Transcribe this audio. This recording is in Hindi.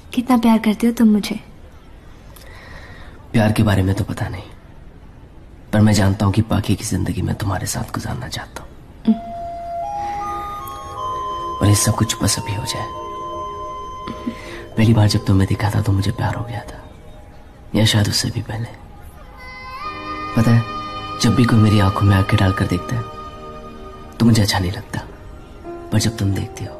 कितना प्यार करते हो तुम मुझे? प्यार के बारे में तो पता नहीं, पर मैं जानता हूं कि बाकी की जिंदगी में तुम्हारे साथ गुजारना चाहता हूं। और ये सब कुछ बस अभी हो जाए। पहली बार जब तुम्हें दिखा था तो मुझे प्यार हो गया था, या शायद उससे भी पहले। पता है, जब भी कोई मेरी आंखों में आंखें डालकर देखता है तो मुझे अच्छा नहीं लगता, पर जब तुम देखती हो